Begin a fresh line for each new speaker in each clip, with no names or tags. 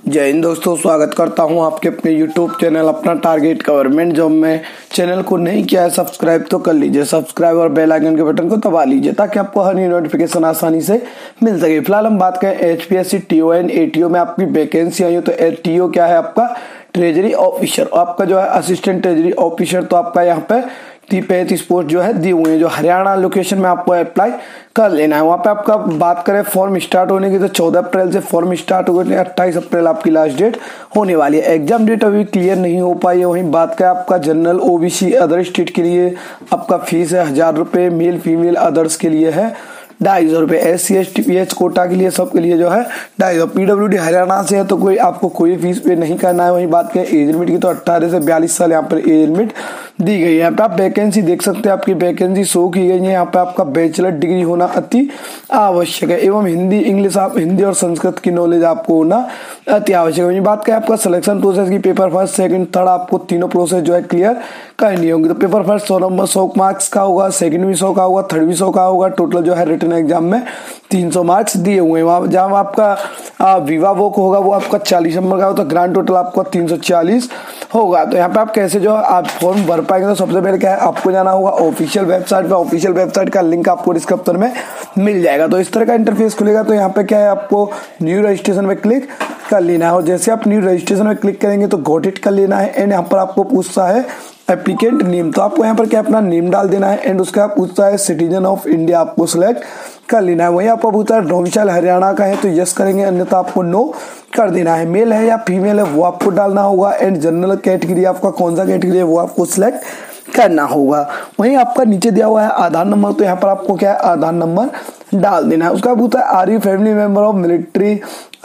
जय हिंद दोस्तों, स्वागत करता हूं आपके अपने YouTube चैनल अपना टारगेट गवर्नमेंट जॉब में। चैनल को नहीं किया है सब्सक्राइब तो कर लीजिए, सब्सक्राइब और बेल आइकन के बटन को दबा लीजिए ताकि आपको हर नई नोटिफिकेशन आसानी से मिल सके। फिलहाल हम बात करें HPSC TON ATO में आपकी वैकेंसी आई है। तो TO क्या है आपका ट्रेजरी ऑफिसर, आपका जो है असिस्टेंट ट्रेजरी ऑफिसर। तो आपका यहाँ पे 35 पोस्ट जो है दी हुई है, जो हरियाणा लोकेशन में आपको अप्लाई कर लेना है। वहाँ पे आपका बात करें फॉर्म स्टार्ट होने की तो 14 अप्रैल से फॉर्म स्टार्ट हो गए, 28 अप्रैल आपकी लास्ट डेट होने वाली है। एग्जाम डेट अभी क्लियर नहीं हो पाई है। वहीं बात करें आपका जनरल OBC अदर स्टेट के लिए आपका फीस है 1000 रुपये, मेल फीमेल अदर्स के लिए है 250 रुपये, SC ST PH कोटा के लिए सबके लिए जो है 250। PWD हरियाणा से है तो कोई आपको कोई फीस पे नहीं करना है। वहीं बात करें एज लिमिट की तो 18 से 42 साल यहाँ पर एज लिमिट दी गई है। यहाँ पे आप वैकेंसी देख सकते हैं, आपकी वैकेंसी शो की गई है। यहाँ पे आपका बैचलर डिग्री होना अति आवश्यक है एवं हिंदी इंग्लिश आप हिंदी और संस्कृत की नॉलेज आपको होना अति आवश्यक है। बात करें आपका सिलेक्शन प्रोसेस की, पेपर फर्स्ट सेकंड थर्ड आपको तीनों प्रोसेस जो है क्लियर करनी होगी। तो पेपर फर्स्ट 100 मार्क्स का होगा, सेकंड भी 100 का होगा, थर्ड भी 100 का होगा। टोटल जो है रिटन एग्जाम में 300 मार्क्स दिए हुए हैं। वहाँ जहाँ आपका विवा वोक होगा वो आपका 40 नंबर का होगा, तो ग्रांड टोटल आपका 340 होगा। तो यहाँ पे आप कैसे जो आप फॉर्म भर पाएंगे, तो सबसे पहले क्या है आपको जाना होगा ऑफिशियल वेबसाइट पे। ऑफिशियल वेबसाइट का लिंक आपको डिस्क्रिप्शन में मिल जाएगा। तो इस तरह का इंटरफेस खुलेगा। तो यहाँ पे क्या है आपको न्यू रजिस्ट्रेशन में क्लिक कर लेना है और जैसे आप न्यू रजिस्ट्रेशन में क्लिक करेंगे तो गॉट इट कर लेना है। एंड यहाँ पर आपको पूछता है एप्लीकेंट नेम, तो आपको यहाँ पर क्या अपना नेम डाल देना है। एंड उसका पूछता है सिटीजन ऑफ इंडिया, आपको सिलेक्ट कर लेना है। वहीं आपको पूछता है डोमिसाइल हरियाणा का है तो यस करेंगे, अन्यथा आपको नो कर देना है। मेल है या फीमेल है वो आपको डालना होगा। एंड जनरल कैटेगरी आपका कौन सा कैटेगरी है वो आपको सिलेक्ट करना होगा। वहीं आपका नीचे दिया हुआ है आधार नंबर, तो यहाँ पर आपको क्या है आधार नंबर डाल देना है। उसका पूछता है are you family member of military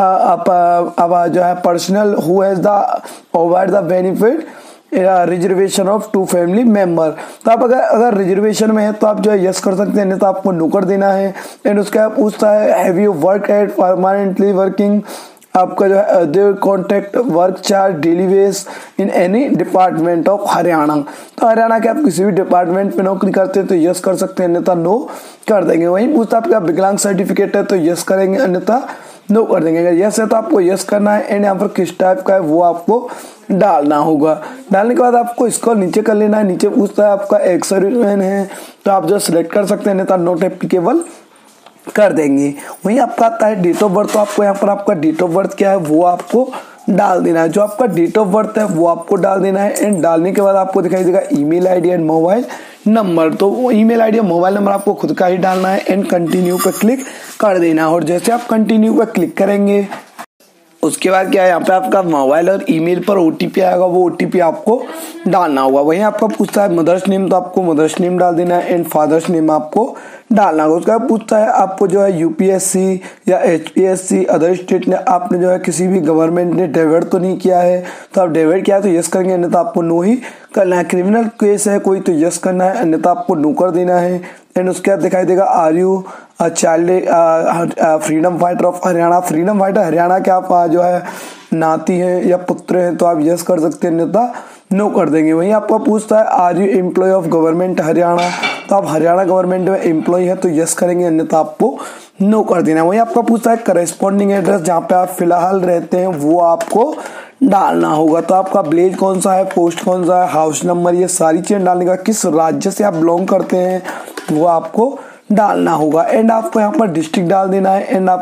जो है personal who has the award the benefit reservation of 2 family member. तो आप अगर रिजर्वेशन में है तो आप जो है यस कर सकते हैं, नहीं तो आपको नो कर देना है। एंड उसका पूछता है have you work at permanently working, आपका जो है the contract work charge daily base in any department of Haryana. तो हरियाणा के आप किसी भी डिपार्टमेंट में नौकरी करते हैं तो यस कर सकते हैं, अन्यथा नो कर देंगे। वहीं पूछता है आपका विकलांग सर्टिफिकेट है तो यस करेंगे, अन्यथा नो कर देंगे। अगर यस है तो आपको यस करना है। एंड यहाँ पर किस टाइप का है वो आपको डालना होगा। डालने के बाद आपको इसको नीचे कर लेना है। नीचे पूछता है आपका एक्स सर्विसमैन है तो आप जो सिलेक्ट कर सकते हैं, नहीं तो नॉट एप्लीकेबल कर देंगे। वहीं आपका आता है डेट ऑफ बर्थ, तो आपको यहाँ पर आपका डेट ऑफ बर्थ क्या है वो आपको डाल देना है। जो आपका डेट ऑफ बर्थ है वो आपको डाल देना है। एंड डालने के बाद आपको दिखाई देगा email ID and mobile number, तो वो ईमेल आईडी और मोबाइल नंबर आपको खुद का ही डालना है। एंड कंटिन्यू पे क्लिक कर देना है। और जैसे आप कंटिन्यू पे क्लिक करेंगे उसके बाद क्या है यहाँ पे आपका मोबाइल और ईमेल पर OTP आएगा, वो OTP आपको डालना होगा। वहीं आपका पूछता है मदर्स नेम, तो आपको मदर्स नेम डाल देना है। एंड फादर्स नेम आपको डालना होगा। उसका पूछता है आपको जो है UPSC या HPSC अदर स्टेट ने आपने जो है किसी भी गवर्नमेंट ने डेविड तो नहीं किया है, तो आप डेविड किया है तो यस करेंगे, अन्यथा आपको नो ही करना है। क्रिमिनल केस है कोई तो यस करना है, अन्यथा आपको नो कर देना है। एंड उसके बाद दिखाई देगा are you child freedom fighter of Haryana, freedom fighter Haryana के आप जो है नाती हैं या पुत्र हैं तो आप यस कर सकते हैं, अन्यथा नो कर देंगे। वहीं आपको पूछता है are you employ of government Haryana, तो आप हरियाणा गवर्नमेंट में एम्प्लॉय है तो यस करेंगे, अन्यथा आपको नो कर देना है। वहीं आपका पूछता है करेस्पॉन्डिंग एड्रेस, जहाँ पे आप फिलहाल रहते हैं वो आपको डालना होगा। तो आपका विलेज कौन सा है, पोस्ट कौन सा है, हाउस नंबर, ये सारी चीजें डालने का, किस राज्य से आप बिलोंग करते हैं वो आपको डालना होगा। एंड आपको यहाँ पर डिस्ट्रिक्ट डाल देना है। एंड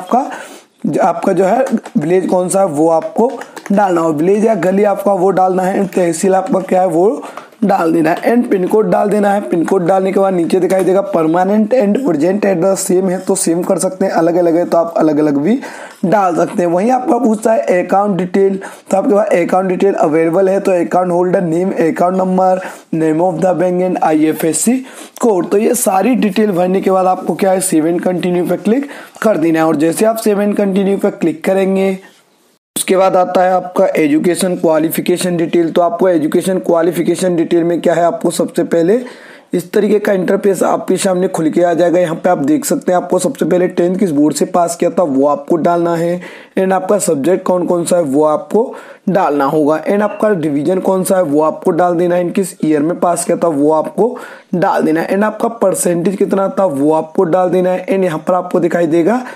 आपका जो है विलेज कौन सा है वो आपको डालना होगा। विलेज या गली आपका वो डालना है। एंड तहसील आपका क्या है वो डाल देना है। एंड पिन कोड डाल देना है। पिन कोड डालने के बाद नीचे दिखाई देगा permanent and present address same है तो सेम कर सकते हैं, अलग अलग है तो आप अलग अलग भी डाल सकते हैं। वहीं आपका पूछता है अकाउंट डिटेल, तो आपके पास अकाउंट डिटेल अवेलेबल है तो account holder name, account number, name of the bank and IFSC code. तो ये सारी डिटेल भरने के बाद आपको क्या है सेव एंड कंटिन्यू पे क्लिक कर देना है। और जैसे आप सेव एंड कंटिन्यू पे क्लिक करेंगे उसके बाद आता है आपका एजुकेशन क्वालिफिकेशन डिटेल। तो आपको एजुकेशन क्वालिफिकेशन डिटेल में क्या है आपको सबसे पहले इस तरीके का इंटरफेस आपके सामने खुल के आ जाएगा। यहाँ पे आप देख सकते हैं आपको सबसे पहले 10th किस बोर्ड से पास किया था वो आपको डालना है। एंड आपका सब्जेक्ट कौन कौन सा है वो आपको डालना होगा। एंड आपका डिवीजन कौन सा है वो आपको डाल देना है। किस ईयर में पास किया था वो आपको डाल देना है। एंड आपका परसेंटेज कितना था वो आपको डाल देना है। एंड यहाँ पर आपको दिखाई देगा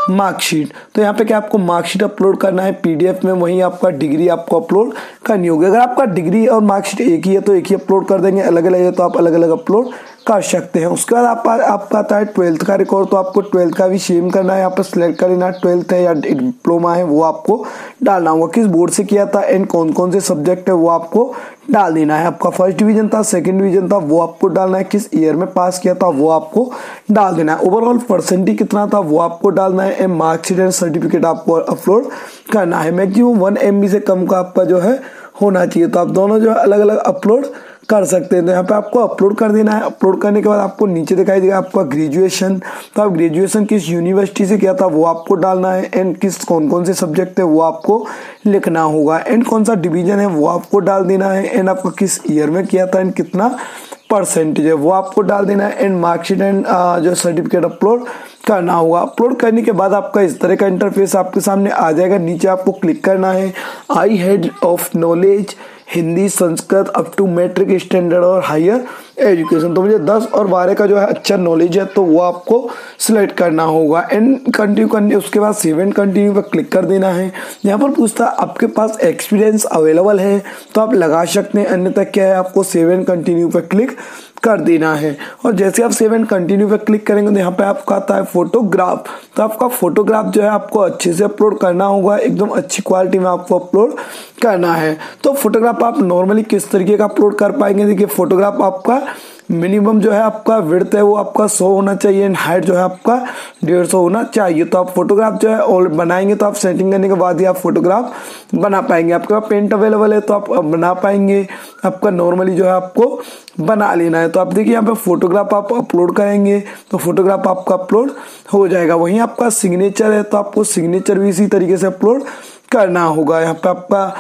मार्कशीट। तो यहाँ पे क्या आपको मार्कशीट अपलोड करना है पीडीएफ में, वहीं आपका डिग्री आपको अपलोड करनी होगी। अगर आपका डिग्री और मार्कशीट एक ही है तो एक ही अपलोड कर देंगे, अलग अलग है तो आप अलग अलग अपलोड कर सकते हैं। उसके बाद आपका आता है 12th का रिकॉर्ड, तो आपको 12th का भी सेम करना है। यहाँ पर सिलेक्ट कर लेना 12th है या डिप्लोमा है वो आपको डालना होगा, किस बोर्ड से किया था एंड कौन कौन से सब्जेक्ट है वो आपको डाल देना है। आपका फर्स्ट डिवीजन था, सेकंड डिवीजन था वो आपको डालना है, किस ईयर में पास किया था वो आपको डाल देना है, ओवरऑल परसेंटेज कितना था वो आपको डालना है, मार्कशीट एंड सर्टिफिकेट आपको अपलोड करना है। मैक्सिमम 1 MB से कम का आपका जो है होना चाहिए। तो आप दोनों जो है अलग अलग अपलोड कर सकते हैं। तो यहाँ पे आपको अपलोड कर देना है। अपलोड करने के बाद आपको नीचे दिखाई देगा आपका ग्रेजुएशन, तो आप ग्रेजुएशन किस यूनिवर्सिटी से किया था वो आपको डालना है एंड किस कौन कौन से सब्जेक्ट है वो आपको लिखना होगा एंड कौन सा डिवीजन है वो आपको डाल देना है एंड आपको किस ईयर में किया था एंड कितना परसेंटेज है वो आपको डाल देना है एंड मार्कशीट एंड जो सर्टिफिकेट अपलोड करना होगा। अपलोड करने के बाद आपका इस तरह का इंटरफेस आपके सामने आ जाएगा। नीचे आपको क्लिक करना है I had of knowledge Hindi Sanskrit up to matric standard और हायर एजुकेशन। तो मुझे 10 और 12 का जो है अच्छा नॉलेज है तो वो आपको सिलेक्ट करना होगा एंड कंटिन्यू करने, उसके बाद सेव एंड कंटिन्यू पर क्लिक कर देना है। यहाँ पर पूछता है आपके पास एक्सपीरियंस अवेलेबल है तो आप लगा सकते हैं, अन्यथा क्या है आपको सेव एंड कंटिन्यू पर क्लिक कर देना है। और जैसे आप सेव एंड कंटिन्यू पे क्लिक करेंगे तो यहाँ पे आपका आता है फोटोग्राफ। तो आपका फोटोग्राफ जो है आपको अच्छे से अपलोड करना होगा, एकदम अच्छी क्वालिटी में आपको अपलोड करना है। तो फोटोग्राफ आप नॉर्मली किस तरीके का अपलोड कर पाएंगे, देखिए फोटोग्राफ आपका मिनिमम जो है आपका विड्थ है वो आपका 100 होना चाहिए एंड हाइट जो है आपका 150 होना चाहिए। तो आप फोटोग्राफ जो है और बनाएंगे तो आप सेटिंग करने के बाद ही आप फोटोग्राफ बना पाएंगे। आपके पास पेंट अवेलेबल है तो आप बना पाएंगे, आपका नॉर्मली जो है आपको बना लेना है। तो आप देखिए यहाँ पे फोटोग्राफ आप अपलोड करेंगे तो फोटोग्राफ आपका अपलोड हो जाएगा। वहीं आपका सिग्नेचर है तो आपको सिग्नेचर भी इसी तरीके से अपलोड करना होगा। यहाँ पे आपका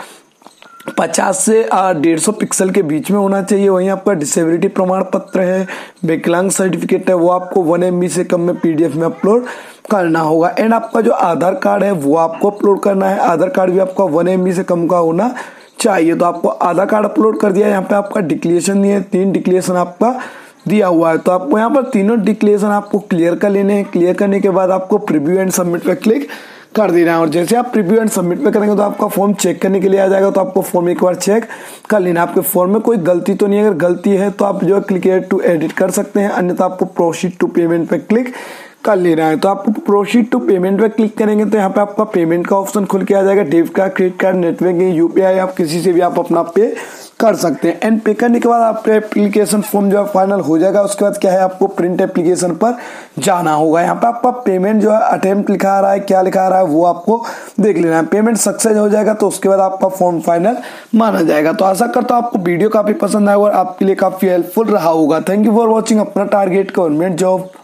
50 से 150 पिक्सल के बीच में होना चाहिए। वहीं आपका डिसेबिलिटी प्रमाण पत्र है, विकलांग सर्टिफिकेट है वो आपको 1 MB से कम में पीडीएफ में अपलोड करना होगा एंड आपका जो आधार कार्ड है वो आपको अपलोड करना है। आधार कार्ड भी आपका 1 MB से कम का होना चाहिए। तो आपको आधार कार्ड अपलोड कर दिया। यहाँ पे आपका डिक्लेरेशन दिए, 3 डिक्लेरेशन आपका दिया हुआ है तो आपको यहाँ पर तीनों डिक्लेरेशन आपको क्लियर कर लेने हैं। क्लियर करने के बाद आपको प्रीव्यू एंड सबमिट पे क्लिक कर देना है। और जैसे आप प्रीव्यू एंड सबमिट पे करेंगे तो आपका फॉर्म चेक करने के लिए आ जाएगा। तो आपको फॉर्म एक बार चेक कर लेना, आपके फॉर्म में कोई गलती तो नहीं है। अगर गलती है तो आप जो है क्लिक टू एडिट कर सकते हैं, अन्यथा आपको प्रोसीड टू पेमेंट पे क्लिक कर लेना है। तो आपको प्रोसीड टू पेमेंट पे क्लिक करेंगे तो यहाँ पे आपका पेमेंट का ऑप्शन खुल के आ जाएगा। Debit card, credit card, net banking, UPI, आप किसी से भी आप अपना पे कर सकते हैं एंड पे करने के बाद आपका एप्लीकेशन फॉर्म जो है फाइनल हो जाएगा। उसके बाद क्या है आपको प्रिंट एप्लीकेशन पर जाना होगा। यहाँ पे आपका पेमेंट जो है अटेम्प्ट लिखा आ रहा है, क्या लिखा आ रहा है वो आपको देख लेना है। पेमेंट सक्सेस हो जाएगा तो उसके बाद आपका फॉर्म फाइनल माना जाएगा। तो आशा करता हूँ आपको वीडियो काफी पसंद आएगा और आपके लिए काफी हेल्पफुल रहा होगा। थैंक यू फॉर वॉचिंग अपना टारगेट गवर्नमेंट जॉब।